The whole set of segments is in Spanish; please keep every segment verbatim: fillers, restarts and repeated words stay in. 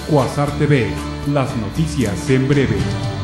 Quasar T V, las noticias en breve.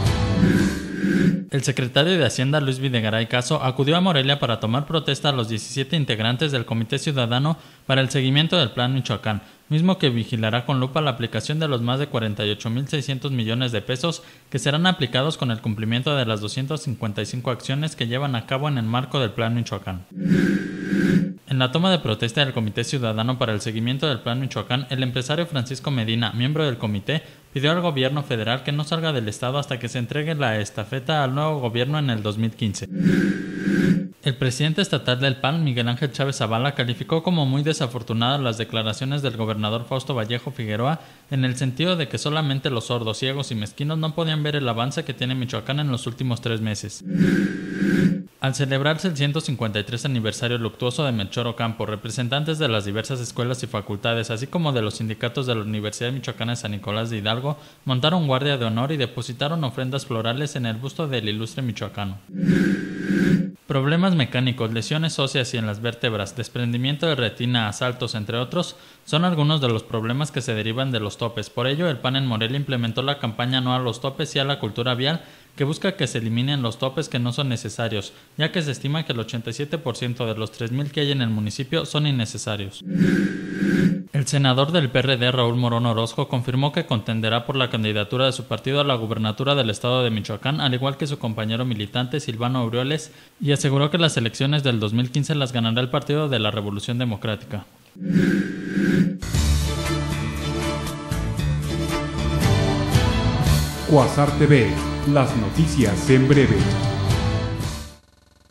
El secretario de Hacienda, Luis Videgaray Caso, acudió a Morelia para tomar protesta a los diecisiete integrantes del Comité Ciudadano para el seguimiento del Plan Michoacán, mismo que vigilará con lupa la aplicación de los más de cuarenta y ocho mil seiscientos millones de pesos que serán aplicados con el cumplimiento de las doscientas cincuenta y cinco acciones que llevan a cabo en el marco del Plan Michoacán. En la toma de protesta del Comité Ciudadano para el seguimiento del Plan Michoacán, el empresario Francisco Medina, miembro del comité, pidió al gobierno federal que no salga del estado hasta que se entregue la estafeta al nuevo gobierno en el dos mil quince. El presidente estatal del P A N, Miguel Ángel Chávez Zavala, calificó como muy desafortunadas las declaraciones del gobernador Fausto Vallejo Figueroa en el sentido de que solamente los sordos, ciegos y mezquinos no podían ver el avance que tiene Michoacán en los últimos tres meses. Al celebrarse el ciento cincuenta y tres aniversario luctuoso de Melchor Ocampo, representantes de las diversas escuelas y facultades, así como de los sindicatos de la Universidad Michoacana de San Nicolás de Hidalgo, montaron guardia de honor y depositaron ofrendas florales en el busto del ilustre michoacano. Problemas mecánicos, lesiones óseas y en las vértebras, desprendimiento de retina, asaltos, entre otros, son algunos de los problemas que se derivan de los topes. Por ello, el P A N en Morelia implementó la campaña No a los topes y a la cultura vial, que busca que se eliminen los topes que no son necesarios, ya que se estima que el ochenta y siete por ciento de los tres mil que hay en el municipio son innecesarios. El senador del P R D, Raúl Morón Orozco, confirmó que contenderá por la candidatura de su partido a la gubernatura del estado de Michoacán, al igual que su compañero militante Silvano Aureoles, y aseguró que las elecciones del dos mil quince las ganará el Partido de la Revolución Democrática. Quasar T V, las noticias en breve.